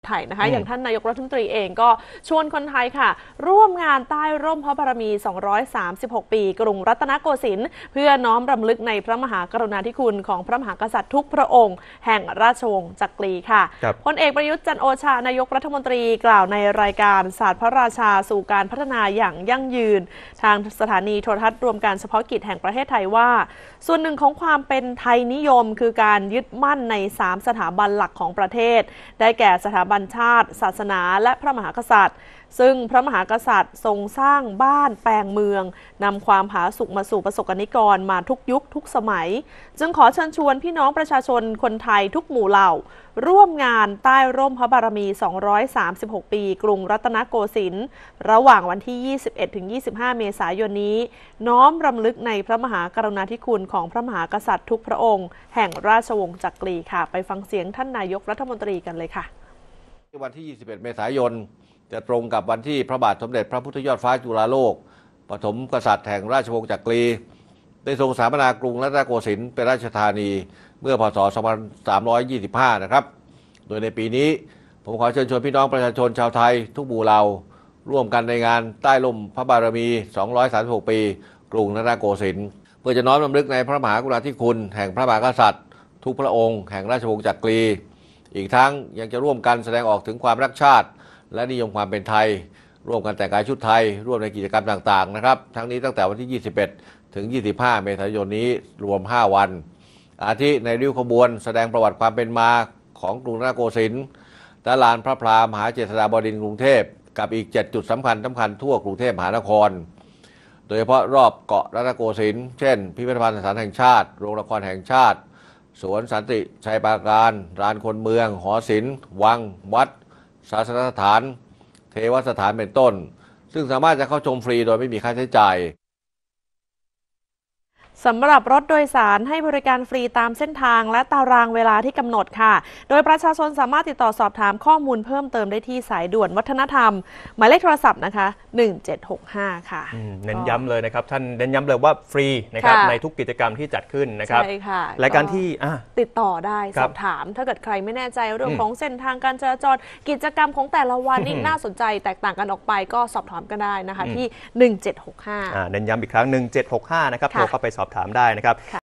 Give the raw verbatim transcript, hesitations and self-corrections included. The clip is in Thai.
ไทยนะคะอย่างท่านนายกรัฐมนตรีเองก็ชวนคนไทยค่ะร่วมงานใต้ร่มพระบารมีสองร้อยสามสิบหกปีกรุงรัตนโกสินทร์เพื่อน้อมรำลึกในพระมหากรุณาธิคุณของพระมหากษัตริย์ทุกพระองค์แห่งราชวงศ์จักรีค่ะพลเอกประยุทธ์จันทร์โอชานายกรัฐมนตรีกล่าวในรายการศาสตร์พระราชาสู่การพัฒนาอย่างยั่งยืนทางสถานีโทรทัศน์รวมการเฉพาะกิจแห่งประเทศไทยว่าส่วนหนึ่งของความเป็นไทยนิยมคือการยึดมั่นในสามสถาบันหลักของประเทศได้แก่สถาบันชาติศาสนาและพระมหากษัตริย์ซึ่งพระมหากษัตริย์ทรงสร้างบ้านแปลงเมืองนำความผาสุกมาสู่ประสบนิกรมาทุกยุคทุกสมัยจึงขอเชิญชวนพี่น้องประชาชนคนไทยทุกหมู่เหล่าร่วมงานใต้ร่มพระบารมีสองร้อยสามสิบหกปีกรุงรัตนโกสินทร์ระหว่างวันที่ ยี่สิบเอ็ดถึงยี่สิบห้า เมษายนนี้น้อมรำลึกในพระมหากรุณาธิคุณของพระมหากษัตริย์ทุกพระองค์แห่งราชวงศ์จักรีค่ะไปฟังเสียงท่านนายกรัฐมนตรีกันเลยค่ะวันที่ ยี่สิบเอ็ด เมษายนจะตรงกับวันที่พระบาทสมเด็จพระพุทธยอดฟ้าจุฬาโลกปฐมกษัตริย์แห่งราชวงศ์จักรีได้ทรงสถาปนากรุงรัตนโกสินทร์เป็นราชธานีเมื่อพ.ศ. สองพันสามร้อยยี่สิบห้า นะครับโดยในปีนี้ผมขอเชิญชวนพี่น้องประชาชนชาวไทยทุกหมู่เหล่าร่วมกันในงานใต้ร่มพระบารมีสองร้อยสามสิบหกปีกรุงรัตนโกสินทร์เพื่อจะน้อมรำลึกในพระมหากรุณาธิคุณแห่งพระมหากษัตริย์ทุกพระองค์แห่งราชวงศ์จักรีอีกทั้งยังจะร่วมกันแสดงออกถึงความรักชาติและนิยมความเป็นไทยร่วมกันแต่งกายชุดไทยร่วมในกิจกรรมต่างๆนะครับทั้งนี้ตั้งแต่วันที่ ยี่สิบเอ็ด ถึง ยี่สิบห้า เมษายนนี้รวม ห้า วันอาทิในริ้วขบวนแสดงประวัติความเป็นมาของกรุงรัตนโกสินทร์ณลานพระพรามหาเจษฎาบดินทร์กรุงเทพกับอีกเจ็ดจุดสำคัญสำคัญทั่วกรุงเทพมหานครโดยเฉพาะรอบเกาะรัตนโกสินทร์เช่นพิพิธภัณฑ์สถานแห่งชาติโรงละครแห่งชาติสวนสันติชัยปราการลานคนเมืองหอศิลป์วังวัดศาสนสถานเทวสถานเป็นต้นซึ่งสามารถจะเข้าชมฟรีโดยไม่มีค่าใช้จ่ายสำหรับรถโดยสารให้บริการฟรีตามเส้นทางและตารางเวลาที่กำหนดค่ะโดยประชาชนสามารถติดต่อสอบถามข้อมูลเพิ่มเติมได้ที่สายด่วนวัฒนธรรมหมายเลขโทรศัพท์นะคะหนึ่งเจ็ดหกห้าค่ะเน้นย้ำเลยนะครับท่านเน้นย้ำเลยว่าฟรีนะครับในทุกกิจกรรมที่จัดขึ้นนะครับใช่ค่ะรายการที่ติดต่อได้สอบถามถ้าเกิดใครไม่แน่ใจเรื่องของเส้นทางการจราจรกิจกรรมของแต่ละวันนี่น่าสนใจแตกต่างกันออกไปก็สอบถามกันได้นะคะที่หนึ่งเจ็ดหกห้าเน้นย้ำอีกครั้งหนึ่งเจ็ดหกห้านะครับโทรเข้าไปสอบถามได้นะครับ